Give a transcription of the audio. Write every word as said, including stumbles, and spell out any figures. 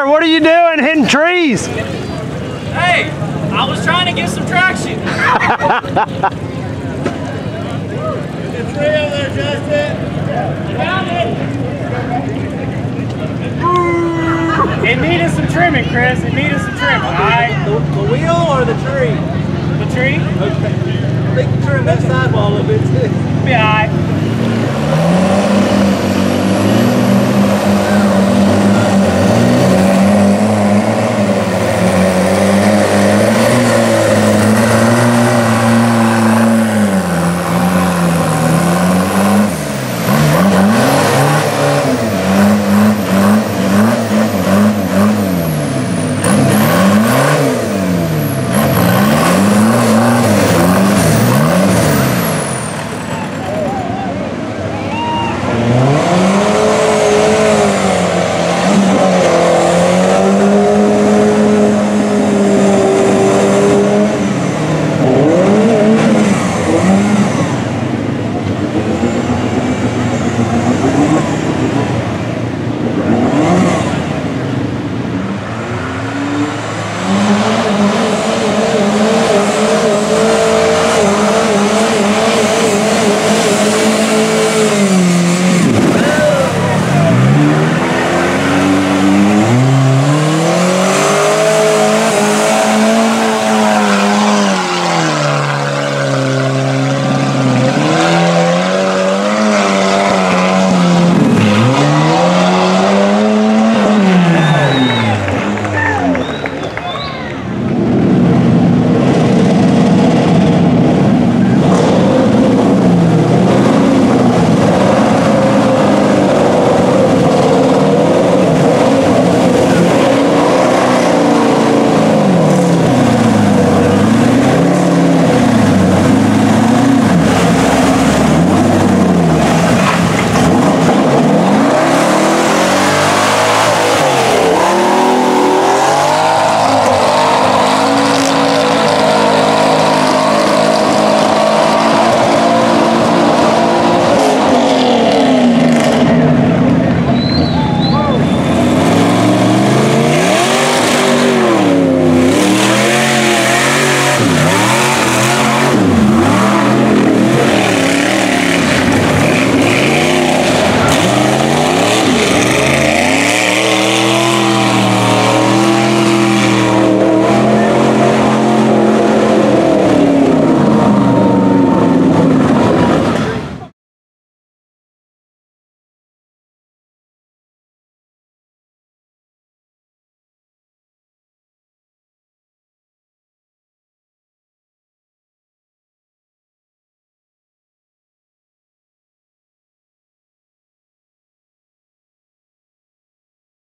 what are you doing hitting trees? Hey, I was trying to get some traction. The tree over there, Justin. Found it. It needed some trimming, Chris. It needed some trimming, all right? The, the wheel or the tree? The tree? Okay. I think you trim that sidewall a little bit too. Be all right.